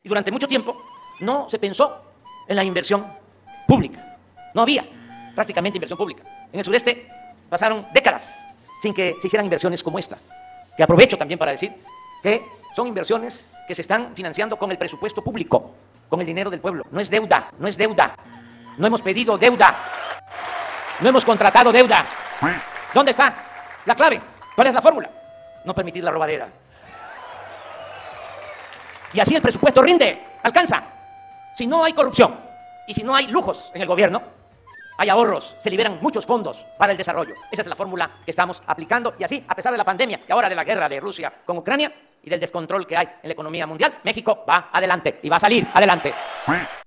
Y durante mucho tiempo no se pensó en la inversión pública. No había prácticamente inversión pública. En el sureste pasaron décadas sin que se hicieran inversiones como esta, que aprovecho también para decir que son inversiones que se están financiando con el presupuesto público, con el dinero del pueblo. No es deuda, no es deuda. No hemos pedido deuda. No hemos contratado deuda. ¿Dónde está la clave? ¿Cuál es la fórmula? No permitir la robadera. Y así el presupuesto rinde, alcanza. Si no hay corrupción y si no hay lujos en el gobierno, hay ahorros, se liberan muchos fondos para el desarrollo. Esa es la fórmula que estamos aplicando y así, a pesar de la pandemia y ahora de la guerra de Rusia con Ucrania y del descontrol que hay en la economía mundial, México va adelante y va a salir adelante.